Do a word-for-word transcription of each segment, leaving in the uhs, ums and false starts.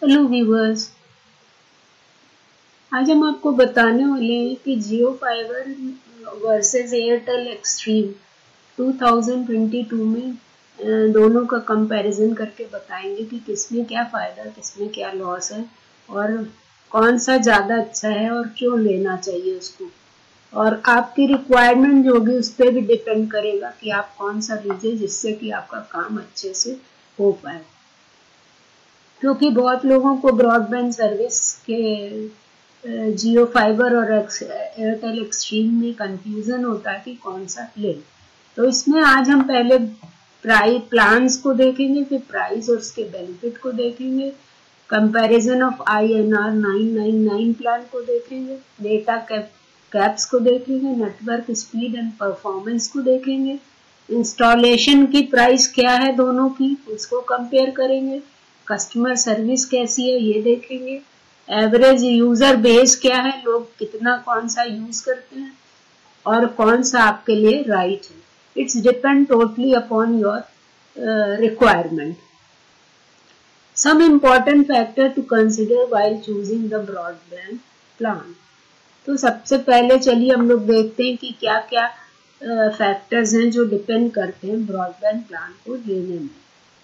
Hello viewers, आज हम आपको बताने वाले हैं कि Jio fiber versus Airtel Xstream दो हज़ार बाईस में दोनों का कंपैरिजन करके बताएंगे कि किसमें क्या फ़ायदा, किसमें क्या लॉस है और कौन सा ज़्यादा अच्छा है और क्यों लेना चाहिए उसको। और आपकी रिक्वायरमेंट जो होगी उस पर भी डिपेंड करेगा कि आप कौन सा लीजिए जिससे कि आपका काम अच्छे से हो पाए, क्योंकि बहुत लोगों को ब्रॉडबैंड सर्विस के जियो फाइबर और एयरटेल एक्सट्रीम में कंफ्यूजन होता है कि कौन सा ले। तो इसमें आज हम पहले प्राइस प्लान्स को देखेंगे, फिर प्राइस और उसके बेनिफिट को देखेंगे, comparison of I N R nine nine nine plan को देखेंगे, डेटा कैप कैप्स को देखेंगे, नेटवर्क स्पीड एंड परफॉर्मेंस को देखेंगे, इंस्टॉलेशन की प्राइस क्या है दोनों की उसको कंपेयर करेंगे, कस्टमर सर्विस कैसी है ये देखेंगे, एवरेज यूजर बेस क्या है, लोग कितना कौन सा यूज करते हैं और कौन सा आपके लिए राइट है। It's depend totally upon your requirement. Some important factor to consider while choosing the broadband plan. तो सबसे पहले चलिए हम लोग देखते हैं कि क्या क्या फैक्टर्स हैं जो डिपेंड करते हैं ब्रॉडबैंड प्लान को लेने में।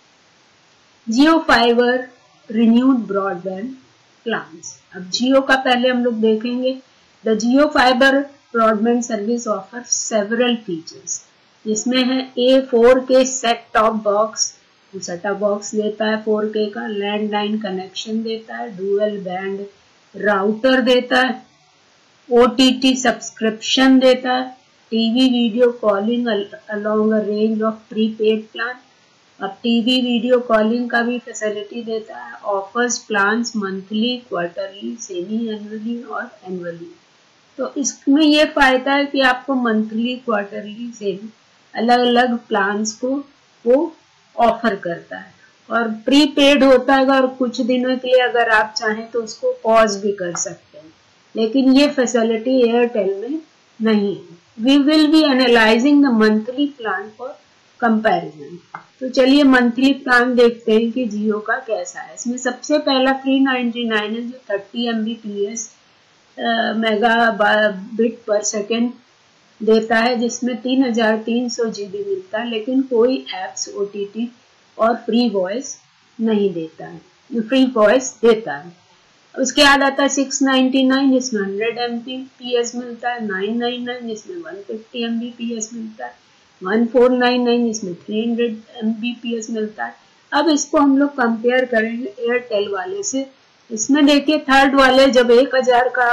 Jio fiber renewed broadband plans. अब जियो का पहले हम लोग देखेंगे। The Jio fiber broadband service offer several features, जिसमें है a four K set top box, set top box देता है फोर के का, लैंडलाइन कनेक्शन देता है, डुअल बैंड राउटर देता है, ओटीटी सब्सक्रिप्शन देता है, TV video calling along a range of prepaid plan. अब टीवी वीडियो कॉलिंग का भी फैसिलिटी देता है, offers plans monthly, quarterly, semi annually और एनुअली। तो इसमें ये फायदा है कि आपको मंथली, क्वार्टरली, सेमी अलग अलग प्लान्स को वो ऑफर करता है और प्रीपेड होता है और कुछ दिनों के लिए अगर आप चाहें तो उसको पॉज भी कर सकते हैं, लेकिन ये फैसिलिटी एयरटेल में नहीं है। We will be analysing the monthly plan for comparison. तो चलिए मंथली प्लान देखते हैं कि जियो का कैसा है। इसमें सबसे पहला थ्री नाइन्टी नाइन है जो thirty M B P S megabit per second देता है, जिसमें तीन हजार तीन सौ जी बी मिलता है, लेकिन कोई एप्स, ओ टी टी और फ्री वॉइस नहीं देता है, फ्री वॉइस देता है। उसके बाद आता है सिक्स नाइन्टी नाइन जिसमें hundred M B P S मिलता है, नाइन नाइन नाइन जिसमें one fifty M B P S मिलता है, वन फोर नाइन नाइन इसमें three hundred M B P S मिलता है। अब इसको हम लोग कंपेयर करेंगे एयरटेल वाले से। इसमें देखिए थर्ड वाले जब एक हजार का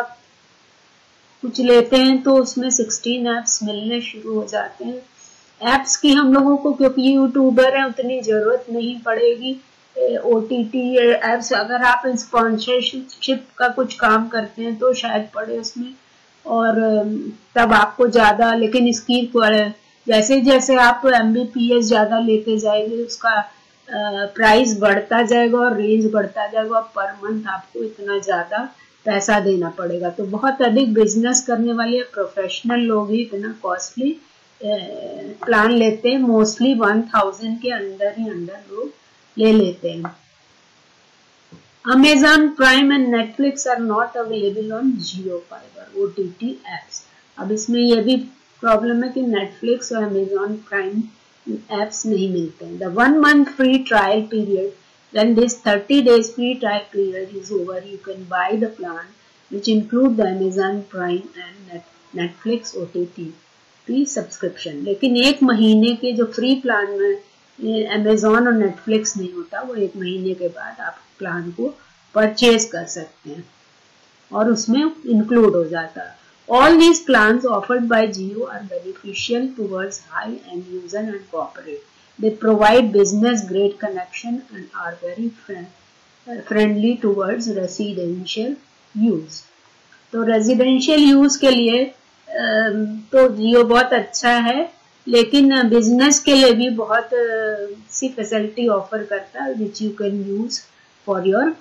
कुछ लेते हैं तो उसमें सोलह एप्स मिलने शुरू हो जाते हैं। एप्स की हम लोगों को, क्योंकि यूट्यूबर है, उतनी जरूरत नहीं पड़ेगी। ओटीटी एप्स अगर आप स्पॉन्सरशिप का कुछ काम करते हैं तो शायद पड़े उसमें, और तब आपको ज्यादा, लेकिन इसकी जैसे जैसे आप एम बी पी एस ज्यादा लेते जाएंगे उसका प्राइस बढ़ता जाएगा और रेंज बढ़ता जाएगा, और पर मंथ आपको इतना ज्यादा पैसा देना पड़ेगा। तो बहुत अधिक बिजनेस करने वाले प्रोफेशनल लोग ही इतना कॉस्टली प्लान लेते हैं। मोस्टली वन थाउजेंड के अंदर ही अंदर लोग ले लेते हैं। Amazon Prime and Netflix are not available on Jio Fiber O T T apps. अब इसमें यह भी प्रॉब्लम है कि Netflix और Amazon Prime apps नहीं मिलते हैं। The one month free trial period, when this thirty days free trial period is over, you can buy the plan which include the Amazon Prime and Netflix O T T subscription. लेकिन एक महीने के जो free plan में Amazon और Netflix नहीं होता, वो एक महीने के बाद आप प्लान को परचेज कर सकते हैं और उसमें इंक्लूड हो जाता है। All these plans offered by Jio are beneficial towards high-end user and corporate. They provide business-grade connection and are very friend, friendly towards residential use. तो रेजिडेंशियल यूज के लिए तो जियो बहुत अच्छा है, लेकिन बिजनेस के लिए भी बहुत सी फैसिलिटी ऑफर करता है which you can use for your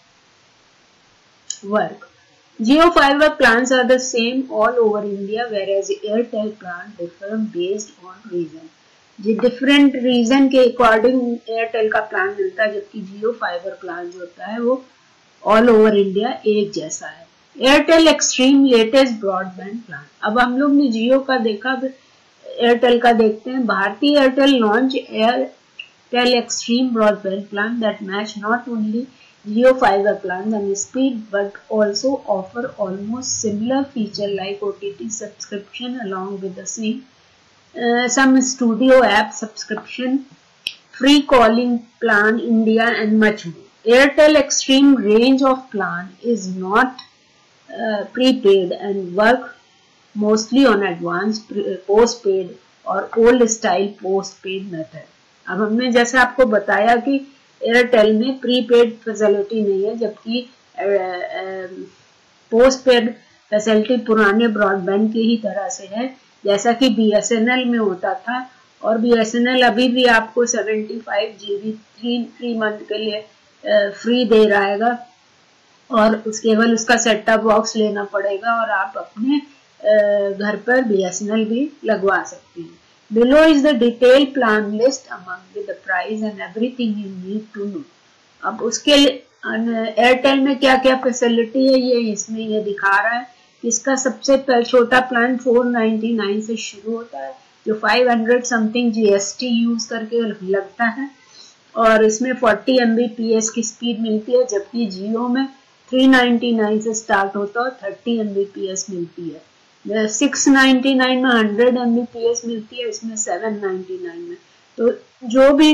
work. Jio fiber plans are the same all over India, whereas Airtel plan differ based on region. Different region के अकॉर्डिंग एयरटेल का प्लान मिलता है, जबकि जियो फाइबर प्लान जो होता है वो ऑल ओवर इंडिया एक जैसा है। Airtel Xstream latest broadband plan. अब हम लोग ने जियो का देखा, एयरटेल का देखते हैं। भारतीय Airtel launch Airtel Xstream broadband plan that match not only Jio fiber plans and speed but also offer almost similar feature like O T T subscription along with the same uh, some studio app subscription, free calling plan India and much more. Airtel Extreme range of plan is not uh, prepaid and work mostly on advanced postpaid और old style postpaid method. अब हमने जैसे आपको बताया कि Airtel में prepaid facility नहीं है, जबकि पोस्ट पेड फैसिलिटी पुराने ब्रॉडबैंड की ही तरह से है, जैसा कि बीएसएनएल में होता था। और बीएसएनएल अभी भी आपको पचहत्तर जीबी थ्री थ्री मंथ के लिए फ्री दे रहा है, और उस केवल उसका सेट टॉप बॉक्स लेना पड़ेगा और आप अपने घर पर बीएसएनएल भी लगवा सकते हैं। Below is the detailed plan list among with the price and everything you need to know. अब उसके एयरटेल में क्या क्या फैसिलिटी है ये इसमें ये दिखा रहा है कि इसका सबसे छोटा प्लान चार सौ निन्यानवे से शुरू होता है, जो पाँच सौ समथिंग जीएसटी यूज करके लगता है, और इसमें चालीस एमबीपीएस की स्पीड मिलती है, जबकि जियो में तीन सौ निन्यानवे से स्टार्ट होता है और तीस एमबीपीएस मिलती है। छह सौ निन्यानवे में सौ एमबीपीएस मिलती है, इसमें सात सौ निन्यानवे में। तो जो भी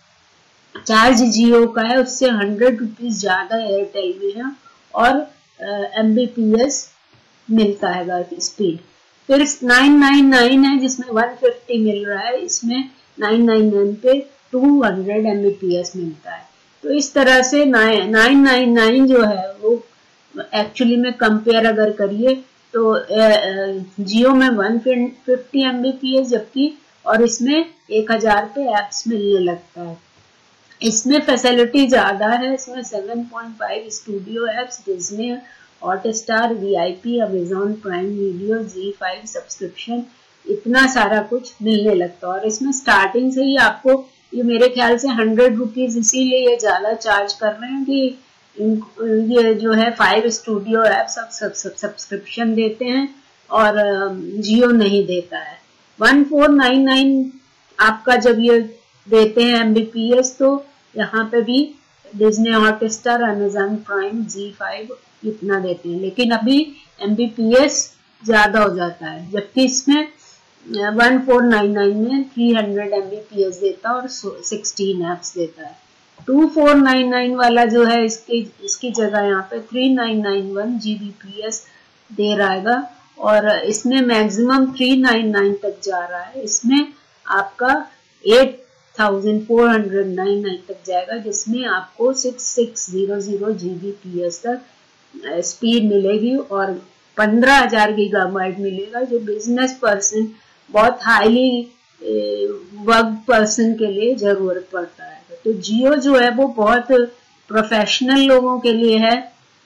चार्ज जियो का है उससे हंड्रेड रुपीज ज्यादा एयरटेल में है और एमबीपीएस मिलता है स्पीड। फिर नौ सौ निन्यानवे है जिसमें एक सौ पचास मिल रहा है, इसमें नौ सौ निन्यानवे पे दो सौ एमबीपीएस मिलता है। तो इस तरह से नौ सौ निन्यानवे जो है वो एक्चुअली में कंपेयर अगर करिए तो जियो में एक सौ पचास एमबीपीएस जबकि और इसमें एक हज़ार पे एप्स मिलने लगता है। इसमें फैसिलिटी ज्यादा है, इसमें सात पॉइंट पाँच studio apps, Disney Hotstar, VIP, Amazon Prime video, Zee five subscription, इतना सारा कुछ मिलने लगता है। और इसमें स्टार्टिंग से ही आपको ये मेरे ख्याल से हंड्रेड रुपीज इसीलिए ये ज्यादा चार्ज कर रहे हैं कि ये जो है फाइव स्टूडियो एप्स सब सब सब सब्सक्रिप्शन देते हैं और जियो नहीं देता है। वन फोर नाइन नाइन आपका जब ये देते हैं एमबीपीएस तो यहाँ पे भी Disney Hotstar, Amazon Prime, Zee five इतना देते हैं, लेकिन अभी एमबीपीएस ज्यादा हो जाता है, जबकि इसमें वन फोर नाइन नाइन में थ्री हंड्रेड एमबीपीएस देता है और सोलह एप्स देता है। टू फोर नाइन नाइन वाला जो है इसकी इसकी जगह यहाँ पे three nine nine one Gbps दे रहेगा और इसमें मैक्सिमम थ्री नाइन नाइन तक जा रहा है। इसमें आपका eight thousand four hundred nine nine तक जाएगा, जिसमें आपको six six zero zero Gbps तक स्पीड मिलेगी और पंद्रह हजार गीगाबाइट मिलेगा, जो बिजनेस पर्सन बहुत हाईली वर्क पर्सन के लिए जरूरत पड़ता है। तो जियो जो है वो बहुत प्रोफेशनल लोगों के लिए है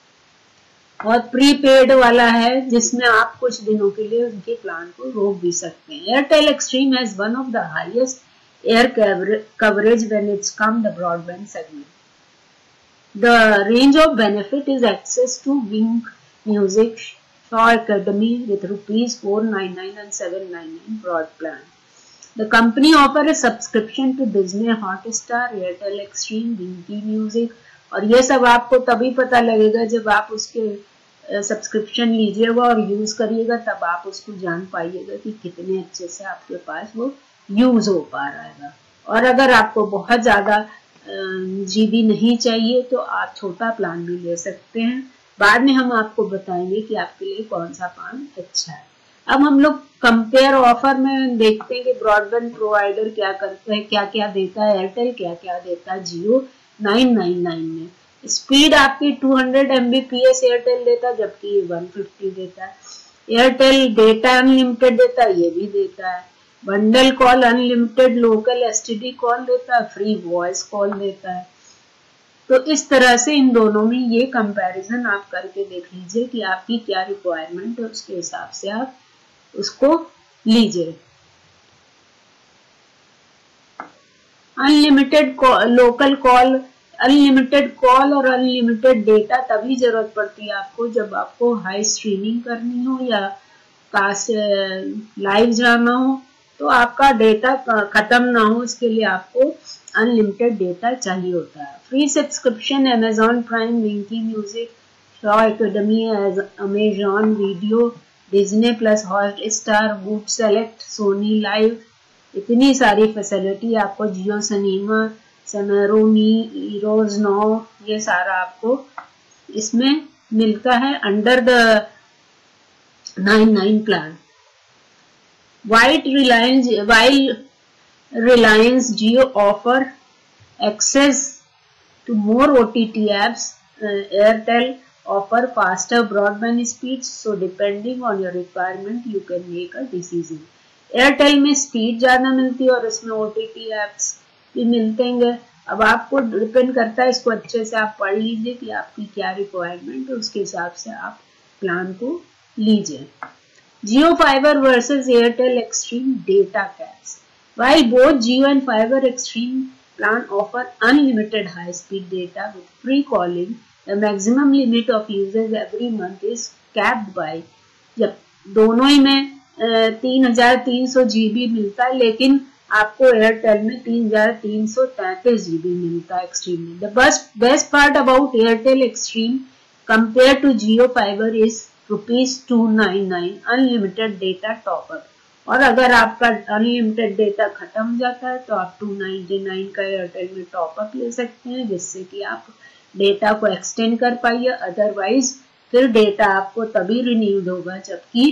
और प्रीपेड वाला है, जिसमें आप कुछ दिनों के लिए उनके प्लान को रोक भी सकते हैं। Airtel Xstream has one of the highest air coverage when it's come the broadband segment. The range of benefit is access to Wing Music, Shaw Academy with rupees four ninety-nine and seven ninety-nine broad plan. The company offer a subscription to Disney Hotstar, Airtel Extreme, Winky Music और ये सब आपको तभी पता लगेगा जब आप उसके सब्सक्रिप्शन लीजिएगा और यूज करिएगा, तब आप उसको जान पाइएगा कि कितने अच्छे से आपके पास वो यूज हो पा रहा है। और अगर आपको बहुत ज्यादा जीबी नहीं चाहिए तो आप छोटा प्लान भी ले सकते हैं। बाद में हम आपको बताएंगे कि आपके लिए कौन सा प्लान अच्छा है। अब हम लोग कंपेयर ऑफर में देखते हैं कि ब्रॉडबैंड प्रोवाइडर क्या करते हैं, क्या क्या देता है एयरटेल, क्या क्या देता है जियो। नाइन नाइन नाइन में स्पीड आपकी टू हंड्रेड एमबीपीएस एयरटेल देता है, जबकि ये वन फिफ्टी देता है। एयरटेल डेटा अनलिमिटेड देता है, ये भी देता है। Bundle call unlimited local STD call देता है, फ्री वॉइस कॉल देता है। तो इस तरह से इन दोनों में ये कंपैरिजन आप करके देख लीजिए कि आपकी क्या रिक्वायरमेंट है, उसके हिसाब से आप उसको लीजिए। Unlimited local call, unlimited call और अनलिमिटेड डेटा तभी जरूरत पड़ती है आपको जब आपको हाई स्ट्रीमिंग करनी हो या कास्ट लाइव जाना हो, तो आपका डेटा खत्म ना हो, इसके लिए आपको अनलिमिटेड डेटा चाहिए होता है। Free subscription Amazon Prime, Wynk music, Shaw Academy, Amazon video, Disney plus, Hotstar, Voot Select, Sony LIV, इतनी सारी फैसिलिटी आपको, जियो सिनेमा, समेरोमी, ईरोज नाउ, ये सारा आपको इसमें मिलता है under the nine nine plan. White Reliance while Reliance Jio offer access to more O T T apps, uh, Airtel offer faster broadband speeds, so depending on your requirement you can make a decision। Airtel में speed ज्यादा मिलती है और इसमें O T T apps भी मिलते हैं। अब आपको डिपेंड करता है, इसको अच्छे से आप पढ़ लीजिए कि आपकी क्या रिक्वायरमेंट है, उसके हिसाब से आप प्लान को लीजिए। Jio fiber versus Airtel Xstream data caps. While both Jio and Fiber Extreme plan offer unlimited high-speed data with free calling, the maximum limit of users every month is capped by, जब दोनों ही में तीन हजार तीन सौ GB मिलता है, लेकिन आपको एयरटेल में तीन हजार तीन सौ तैतीस जीबी मिलता है एक्सट्रीम में। The best best part about Airtel Extreme compared to Jio Fiber is rupees two ninety-nine unlimited data top up। और अगर आपका अनलिमिटेड डेटा खत्म हो जाता है तो आप टू नाइन्टी नाइन का एयरटेल में टॉप अप ले सकते हैं, जिससे कि आप डेटा को एक्सटेंड कर पाइए। अदरवाइज फिर डेटा आपको तभी रिन्यूड होगा जबकि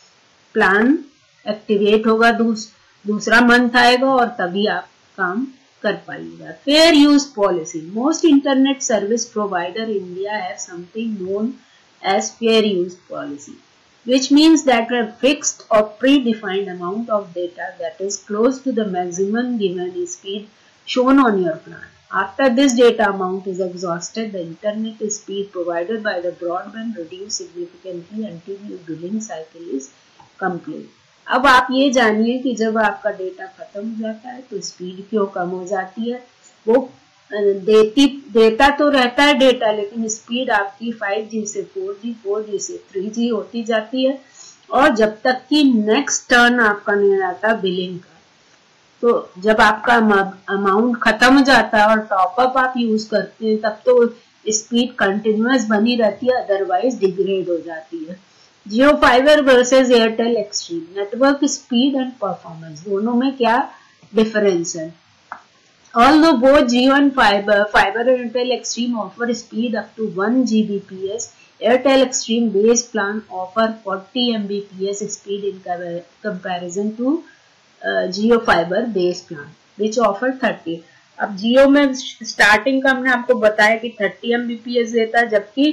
प्लान एक्टिवेट होगा, दूस, दूसरा मंथ आएगा और तभी आप काम कर पाइएगा। Fair use policy. Most internet service provider India have something known as fair use policy, which means that a fixed or predefined amount of data that is close to the maximum given speed shown on your plan. After this data amount is exhausted, the internet speed provided by the broadband reduces significantly until your billing cycle is complete. अब आप ये जानिए कि जब आपका data खत्म हो जाता है तो स्पीड क्यों कम हो जाती है। वो देती देता तो रहता है डेटा, लेकिन स्पीड आपकी फाइव जी से फोर जी, फोर जी से थ्री जी होती जाती है, और जब तक कि नेक्स्ट टर्न आपका नहीं आता बिलिंग का, तो जब आपका अमाउंट खत्म हो जाता है और टॉप अप आप यूज करते हैं तब तो स्पीड कंटिन्यूअस बनी रहती है, अदरवाइज डिग्रेड हो जाती है। Jio fiber versus Airtel Xstream, network speed and performance, दोनों में क्या डिफरेंस है। Although both Jio and Fiber, Fiber and Airtel Extreme offer speed up to one gigabits per second, Airtel Extreme base plan offer forty megabits per second speed in comparison to uh, Jio Fiber base plan, which offer thirty। अब Jio में starting का हमने आपको बताया कि thirty megabits per second देता है, जबकि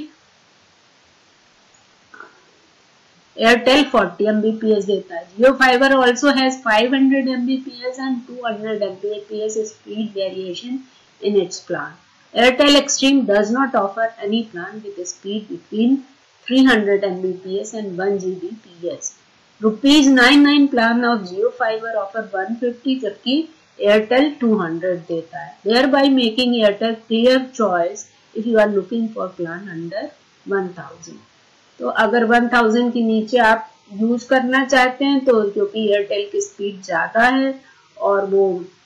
Airtel forty megabits per second देता है। Jio Fiber also has five hundred megabits per second and two hundred megabits per second speed variation in its plan. Airtel Extreme does not offer any plan with a speed between three hundred megabits per second and one gigabits per second. Rupees ninety-nine plan of Jio Fiber offer one hundred fifty, जबकि Airtel two hundred देता है, thereby making Airtel clear choice if you are looking for plan under one thousand। तो अगर one thousand के नीचे आप use करना चाहते हैं तो क्योंकि एयरटेल की स्पीड ज्यादा है और वो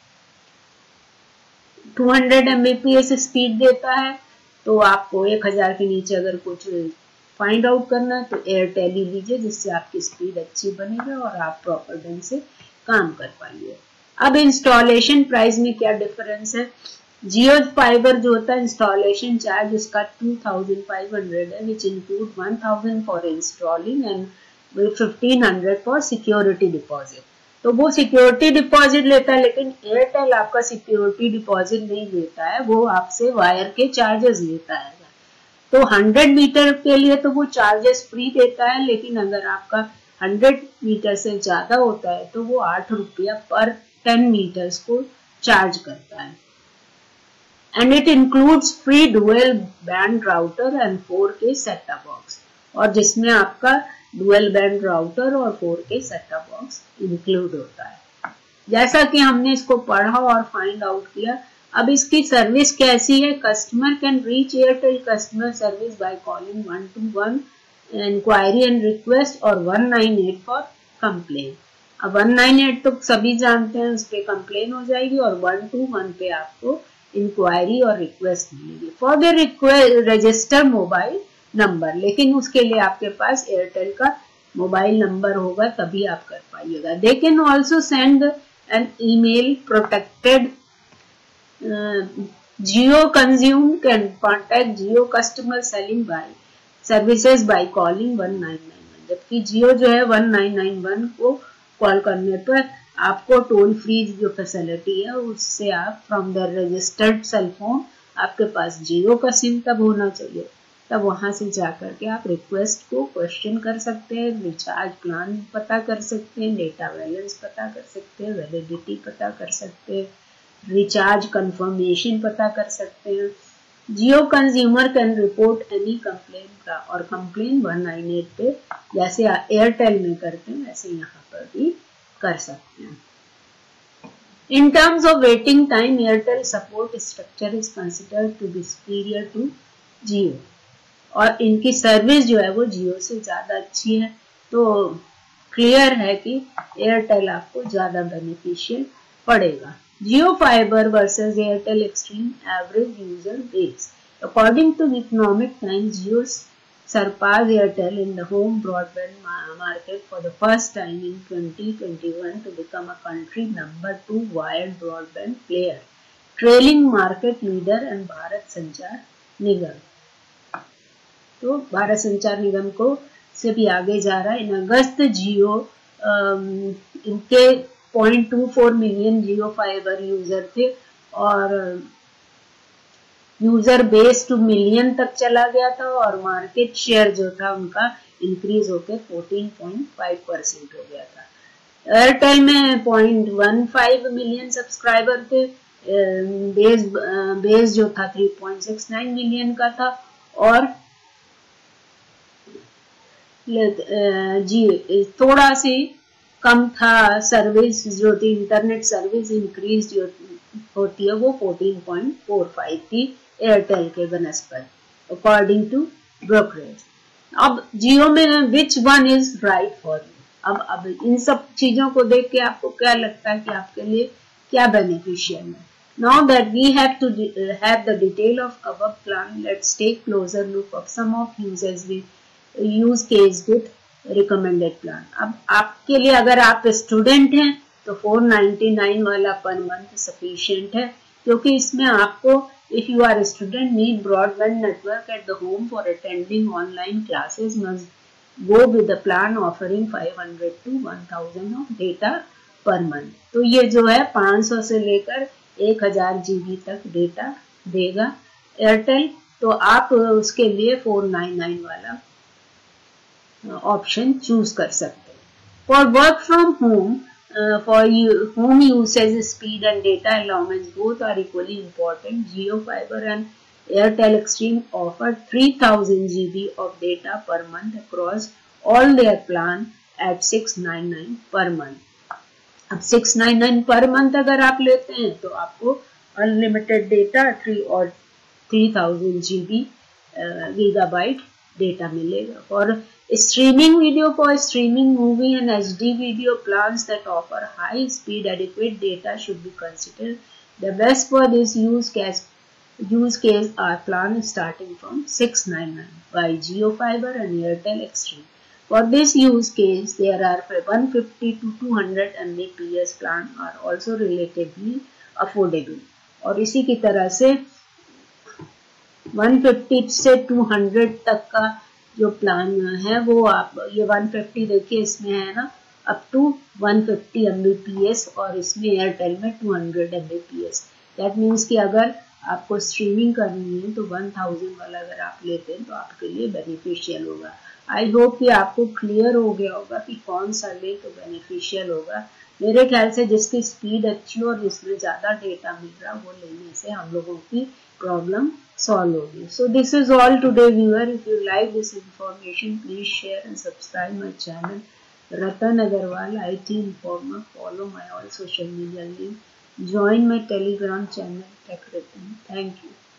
two hundred megabits per second speed देता है, तो आपको एक हजार के नीचे अगर कुछ फाइंड आउट करना है तो एयरटेल ही लीजिए, जिससे आपकी स्पीड अच्छी बनेगी और आप प्रॉपर ढंग से काम कर पाइए। अब इंस्टॉलेशन प्राइस में क्या डिफरेंस है। जियो फाइबर जो होता है इंस्टॉलेशन चार्ज उसका two thousand five hundred है, which include one thousand for installing and fifteen hundred for security deposit. तो वो सिक्योरिटी डिपॉजिट लेता है, लेकिन एयरटेल आपका सिक्योरिटी डिपॉजिट नहीं लेता है, वो आपसे वायर के चार्जेस लेता है। तो हंड्रेड मीटर के लिए तो वो चार्जेस फ्री देता है, लेकिन अगर आपका हंड्रेड मीटर से ज्यादा होता है तो वो आठ रुपया पर टेन मीटर्स को चार्ज करता है। And it includes free dual band router and four K set-top box, और जिसमें आपका dual band router और four K set-top box include होता है। जैसा कि हमने इसको पढ़ा और फाइंड आउट किया, अब इसकी सर्विस कैसी है? Customer can reach Airtel customer service by calling one two one enquiry and request और one nine eight for complain. अब वन नाइन एट तो सभी जानते हैं, उस पर कंप्लेन हो जाएगी और वन टू वन पे आपको इंक्वायरी और रिक्वेस्ट मिलेगी। For the request register mobile number, लेकिन उसके लिए आपके पास एयरटेल का मोबाइल नंबर होगा तभी आप कर पाइएगा। They can also send an email protected Jio consume can contact Jio customer selling by services by calling one nine nine one, जबकि जियो जो है वन नाइन नाइन वन को कॉल करने पर आपको टोल फ्री जो फैसिलिटी है उससे आप from the registered cell phone, आपके पास जियो का सिम तब होना चाहिए, तब वहां से जाकर के आप रिक्वेस्ट को क्वेश्चन कर सकते हैं, रिचार्ज प्लान पता कर सकते हैं, डेटा बैलेंस पता कर सकते हैं, वैलिडिटी पता कर सकते हैं, रिचार्ज कंफर्मेशन पता कर सकते हैं। Jio consumer can report any complain का, और कंप्लेन वन नाइन एट पे जैसे एयरटेल में करते हैं वैसे यहाँ पर भी कर सकते हैं। In terms of waiting time, Airtel support structure is considered to be superior to Jio, और इनकी सर्विस जो है वो जियो से ज़्यादा अच्छी है, तो क्लियर है कि एयरटेल आपको ज़्यादा बेनिफिशियल पड़ेगा। Jio fiber versus Airtel Xstream average user base, according to Economic Times, Jio surpassed Airtel in the home broadband market for the first time in twenty twenty-one to become a country number two wired broadband player, trailing market leader and Bharat Sanchar Nigam. तो भारत संचार निगम को से भी आगे जा रहा है। इन August Jio इनके point two four million Jio fiber user थे और यूजर बेस टू मिलियन तक चला गया था, और मार्केट शेयर जो था उनका इंक्रीज होकर फोर्टीन पॉइंट फाइव परसेंट हो गया था। एयरटेल में point one five million subscriber थे, बेस बेस जो था three point six nine million का था, और जी थोड़ा सी कम था सर्विस जो थी, इंटरनेट सर्विस इंक्रीज जो होती है वो फोर्टीन पॉइंट फोर फाइव थी एयरटेल के बनस्पत, अकॉर्डिंग टू ब्रोकरेज। अब जियो में which one is right for you, अब अब इन सब चीजों को देख के आपको क्या लगता है कि आपके लिए क्या बेनिफिशियल है? Now that we have to have the detail of above plan, let's take closer look of some of uses with use case with recommended plan. अब आपके लिए अगर आप स्टूडेंट हैं तो फोर नाइन्टी नाइन वाला पर मंथ सफिशिएंट है, क्योंकि इसमें आपको if you are a student need broadband network at the home for attending online classes must go with the plan offering five hundred to one thousand of data per month। तो ये जो है पाँच सौ से लेकर एक हज़ार जीबी तक डेटा देगा एयरटेल, तो आप उसके लिए फोर नाइन नाइन वाला ऑप्शन चूज कर सकते हैं। For work from home, Uh, for you, home usage, speed and data allowance both are equally important. Jio Fiber and Airtel Extreme offer three thousand G B of data per month across all their plan at six ninety-nine per month. अब six ninety-nine per month अगर आप लेते हैं तो आपको unlimited data three और three thousand G B gigabyte data मिलेगा। और streaming video, for streaming movie and H D video plans that offer high speed adequate data should be considered. The best for this use case use case are plans starting from six ninety-nine by Jio Fiber and Airtel Extreme. For this use case, there are one fifty to two hundred M B P S plan are also relatively affordable. और इसी की तरह से one fifty से two hundred तक का जो plan है वो आप ये one fifty देखिए इसमें है ना up to one fifty M B P S, और इसमें एयरटेल में two hundred M B P S। That means कि अगर आपको स्ट्रीमिंग करनी है तो one thousand वाला अगर आप लेते हैं तो आपके लिए बेनिफिशियल होगा। आई होप कि आपको क्लियर हो गया होगा कि कौन सा ले तो बेनिफिशियल होगा। मेरे ख्याल से जिसकी स्पीड अच्छी और जिसमें ज़्यादा डेटा मिल रहा वो लेने से हम लोगों की प्रॉब्लम solve होगी। So this is all today viewer. If you like this information, please share and subscribe my channel. Ratan Agarwal, I T Informer. Follow my all social media link. Join my Telegram channel, Tech Ratan. Thank you.